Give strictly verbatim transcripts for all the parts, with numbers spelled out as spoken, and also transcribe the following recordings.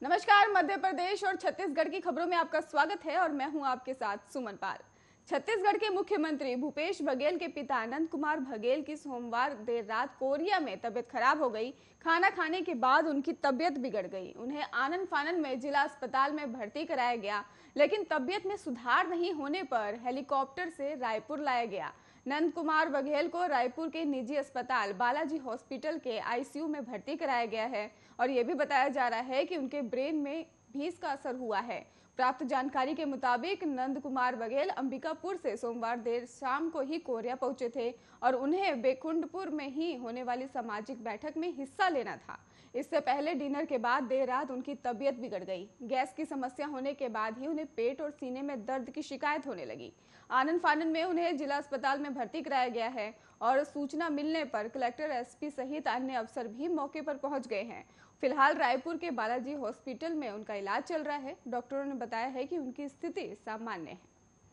नमस्कार। मध्य प्रदेश और छत्तीसगढ़ की खबरों में आपका स्वागत है और मैं हूं आपके साथ सुमन पाल। छत्तीसगढ़ के मुख्यमंत्री भूपेश बघेल के पिता अनंत कुमार बघेल की सोमवार देर रात कोरिया में तबीयत खराब हो गई। खाना खाने के बाद उनकी तबीयत बिगड़ गई। उन्हें आनन फानन में जिला अस्पताल में भर्ती कराया गया, लेकिन तबीयत में सुधार नहीं होने पर हेलीकॉप्टर से रायपुर लाया गया। नंद कुमार बघेल को रायपुर के निजी अस्पताल बालाजी हॉस्पिटल के आईसीयू में भर्ती कराया गया है और यह भी बताया जा रहा है कि उनके ब्रेन में भीष का असर हुआ है। प्राप्त जानकारी के मुताबिक नंद कुमार बघेल अंबिकापुर से सोमवार देर शाम को ही कोरिया पहुंचे थे और उन्हें बेकुंठपुर में ही होने वाली सामाजिक बैठक में हिस्सा लेना था। इससे पहले डिनर के बाद देर रात उनकी तबीयत बिगड़ गई। गैस की समस्या होने के बाद ही उन्हें पेट और सीने में दर्द की शिकायत होने लगी। आनन फानन में उन्हें जिला अस्पताल में भर्ती कराया गया है और सूचना मिलने पर कलेक्टर, एसपी सहित अन्य अफसर भी मौके पर पहुंच गए हैं। फिलहाल रायपुर के बालाजी हॉस्पिटल में उनका इलाज चल रहा है। डॉक्टरों ने बताया है कि उनकी स्थिति सामान्य है।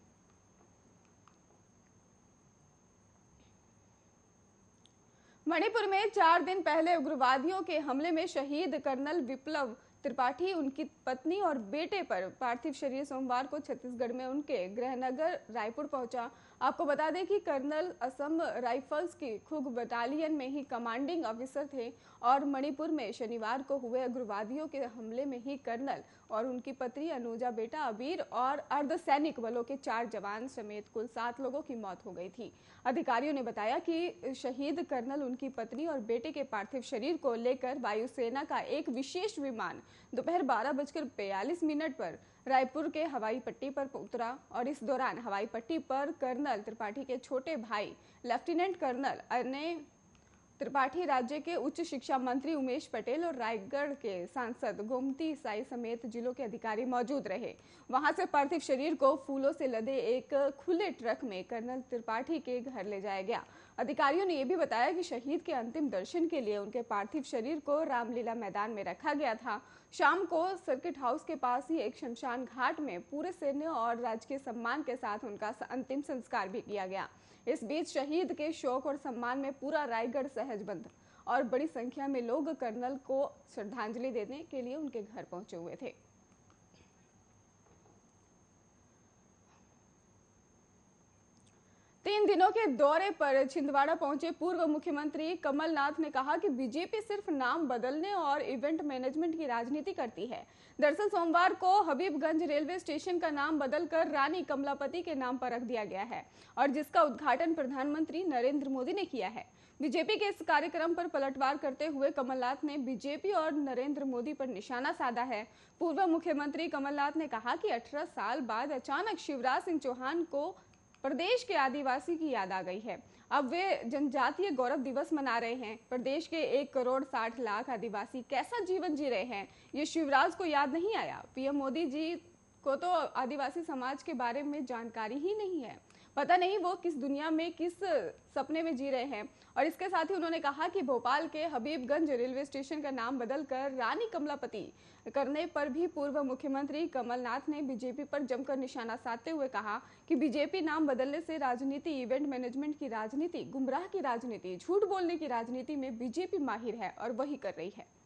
मणिपुर में चार दिन पहले उग्रवादियों के हमले में शहीद कर्नल विप्लव त्रिपाठी, उनकी पत्नी और बेटे पर पार्थिव शरीर सोमवार को छत्तीसगढ़ में उनके गृहनगर रायपुर पहुंचा। आपको बता दें कि कर्नल असम राइफल्स की खुग बटालियन में ही कमांडिंग ऑफिसर थे और मणिपुर में शनिवार को हुए उग्रवादियों के हमले में ही कर्नल और उनकी पत्नी अनुजा, बेटा अबीर और अर्धसैनिक बलों के चार जवान समेत कुल सात लोगों की मौत हो गई थी। अधिकारियों ने बताया कि शहीद कर्नल, उनकी पत्नी और बेटे के पार्थिव शरीर को लेकर वायुसेना का एक विशेष विमान दोपहर बारह बजकर बयालीस मिनट पर रायपुर के हवाई पट्टी पर उतरा और इस दौरान हवाई पट्टी पर कर्नल त्रिपाठी के छोटे भाई लेफ्टिनेंट कर्नल अनय त्रिपाठी, राज्य के उच्च शिक्षा मंत्री उमेश पटेल और रायगढ़ के सांसद गोमती साई समेत जिलों के अधिकारी मौजूद रहे। वहां से पार्थिव शरीर को फूलों से लदे एक खुले ट्रक में कर्नल त्रिपाठी के घर ले जाया गया। अधिकारियों ने यह भी बताया कि शहीद के अंतिम दर्शन के लिए उनके पार्थिव शरीर को रामलीला मैदान में रखा गया था। शाम को सर्किट हाउस के पास ही एक शमशान घाट में पूरे सैन्य और राजकीय सम्मान के साथ उनका अंतिम संस्कार भी किया गया। इस बीच शहीद के शोक और सम्मान में पूरा रायगढ़ सहजबंद और बड़ी संख्या में लोग कर्नल को श्रद्धांजलि देने के लिए उनके घर पहुंचे हुए थे। तीन दिनों के दौरे पर छिंदवाड़ा पहुंचे पूर्व मुख्यमंत्री कमलनाथ ने कहा कि बीजेपी सिर्फ नाम बदलने और इवेंट मैनेजमेंट की राजनीति करती है। दरअसल सोमवार को हबीबगंज रेलवे स्टेशन का नाम बदलकर रानी कमलापति के नाम पर रख दिया गया है और जिसका उद्घाटन प्रधानमंत्री नरेंद्र मोदी ने किया है। बीजेपी के इस कार्यक्रम पर पलटवार करते हुए कमलनाथ ने बीजेपी और नरेंद्र मोदी पर निशाना साधा है। पूर्व मुख्यमंत्री कमलनाथ ने कहा कि अठारह साल बाद अचानक शिवराज सिंह चौहान को प्रदेश के आदिवासी की याद आ गई है। अब वे जनजातीय गौरव दिवस मना रहे हैं। प्रदेश के एक करोड़ साठ लाख आदिवासी कैसा जीवन जी रहे हैं, ये शिवराज को याद नहीं आया। पीएम मोदी जी को तो आदिवासी समाज के बारे में जानकारी ही नहीं है। पता नहीं वो किस दुनिया में, किस सपने में जी रहे हैं। और इसके साथ ही उन्होंने कहा कि भोपाल के हबीबगंज रेलवे स्टेशन का नाम बदलकर रानी कमलापति करने पर भी पूर्व मुख्यमंत्री कमलनाथ ने बीजेपी पर जमकर निशाना साधते हुए कहा कि बीजेपी नाम बदलने से राजनीति, इवेंट मैनेजमेंट की राजनीति, गुमराह की राजनीति, झूठ बोलने की राजनीति में बीजेपी माहिर है और वही कर रही है।